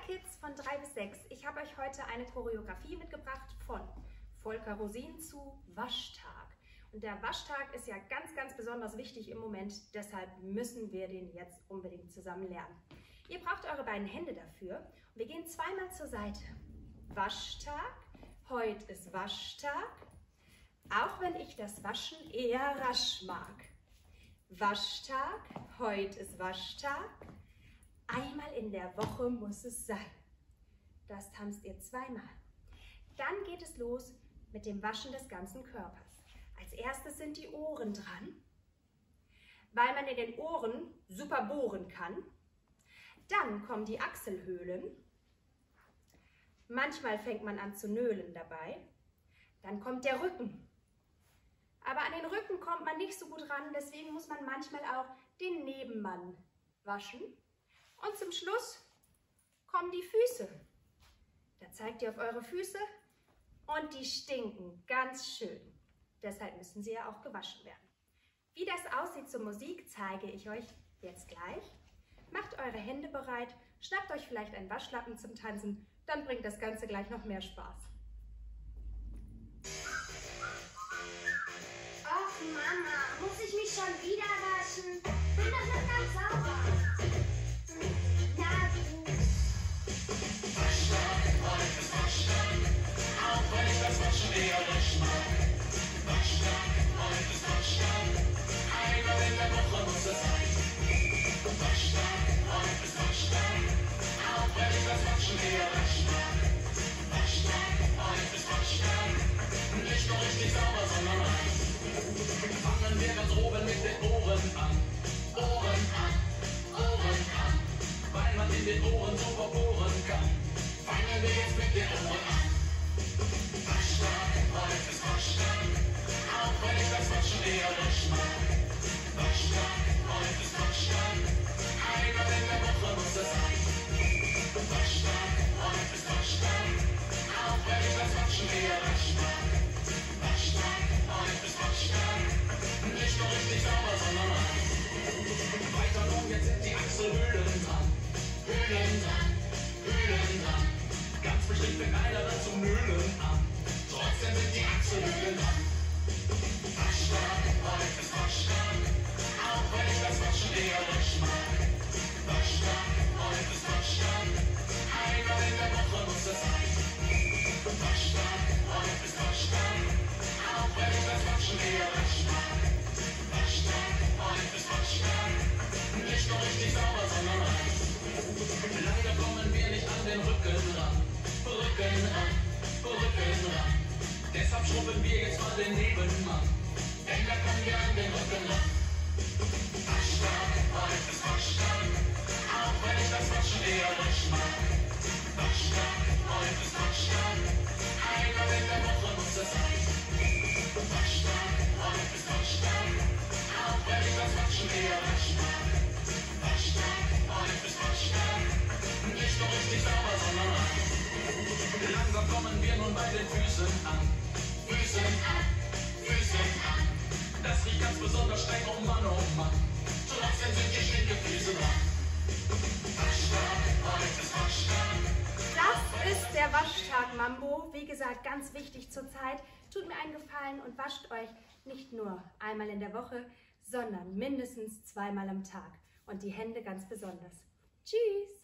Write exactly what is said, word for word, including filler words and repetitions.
Kids von drei bis sechs, ich habe euch heute eine Choreografie mitgebracht von Volker Rosin zu Waschtag. Und der Waschtag ist ja ganz, ganz besonders wichtig im Moment, deshalb müssen wir den jetzt unbedingt zusammen lernen. Ihr braucht eure beiden Hände dafür und wir gehen zweimal zur Seite. Waschtag, heute ist Waschtag, auch wenn ich das Waschen eher rasch mag. Waschtag, heute ist Waschtag, einmal in der Woche muss es sein. Das tanzt ihr zweimal. Dann geht es los mit dem Waschen des ganzen Körpers. Als erstes sind die Ohren dran, weil man in den Ohren super bohren kann. Dann kommen die Achselhöhlen. Manchmal fängt man an zu nölen dabei. Dann kommt der Rücken. Aber an den Rücken kommt man nicht so gut ran, deswegen muss man manchmal auch den Nebenmann waschen. Und zum Schluss kommen die Füße. Da zeigt ihr auf eure Füße und die stinken ganz schön. Deshalb müssen sie ja auch gewaschen werden. Wie das aussieht zur Musik, zeige ich euch jetzt gleich. Macht eure Hände bereit, schnappt euch vielleicht einen Waschlappen zum Tanzen, dann bringt das Ganze gleich noch mehr Spaß. Ach Mama, muss ich mich schon wieder waschen? Bin doch noch ganz sauber. Na gut. Waschtag, heute ist Waschtag, auch wenn ich das Waschen eher rasch mag. Waschtag, heute ist Waschtag, einmal in der Woche muss es sein. Waschtag, heute ist Waschtag, auch wenn ich das Waschen eher rasch mag. Waschtag, heute ist Waschtag, nicht nur richtig sauber, sondern rein. Fangen wir ganz oben mit den Ohren an. Ohren an, Ohren an, weil man in den Ohren so verbohren kann. Fangen wir jetzt mit den Ohren an. Waschtag, heute ist Waschtag, auch wenn ich das Waschen eher rasch mag. Waschtag, heute ist Waschtag, einmal in der Woche muss es sein. Waschtag, heute ist Waschtag, auch wenn ich das Waschen eher rasch mag. Waschtag, heute ist Waschtag, nicht nur richtig sauber, sondern rein. Weiter nun, jetzt sind die Achselhöhlen dran. Höhlen dran, Höhlen dran. Ganz bestimmt fängt einer dann zum Nölen an. Trotzdem sind die Achselhöhlen dran. Waschtag, heute ist Waschtag, auch wenn ich das Waschen eher rasch mag. Waschtag, heute ist Waschtag, einmal in der Woche muss es sein. Waschtag, heute ist Waschtag, auch wenn ich das Waschen eher rasch mag. Waschtag, heute ist Waschtag, nicht nur richtig sauber, sondern rein. Leider kommen wir nicht an den Rücken ran. Rücken ran, Rücken ran. Deshalb schrubben wir jetzt mal den Nebenmann. Denn da kommen wir an den Rücken ran. Waschtag, heute ist Waschtag, auch wenn ich das Waschen eher rasch mag. Waschtag, heute ist Waschtag, einmal in der Woche muss es sein. Waschtag, heute ist Waschtag, auch wenn ich das Waschen eher rasch mag. Waschtag, heute ist Waschtag, nicht nur richtig sauber, sondern rein. Langsam kommen wir nun bei den Füßen an. Füßen an, Füßen an. Das riecht ganz besonders streng, oh Mann, oh Mann. Trotzdem sind die Stinkefüße dran. Waschtag, heute ist Waschtag. Das ist der Waschtag Mambo. Wie gesagt, ganz wichtig zur Zeit. Tut mir einen Gefallen und wascht euch nicht nur einmal in der Woche, sondern mindestens zweimal am Tag. Und die Hände ganz besonders. Tschüss!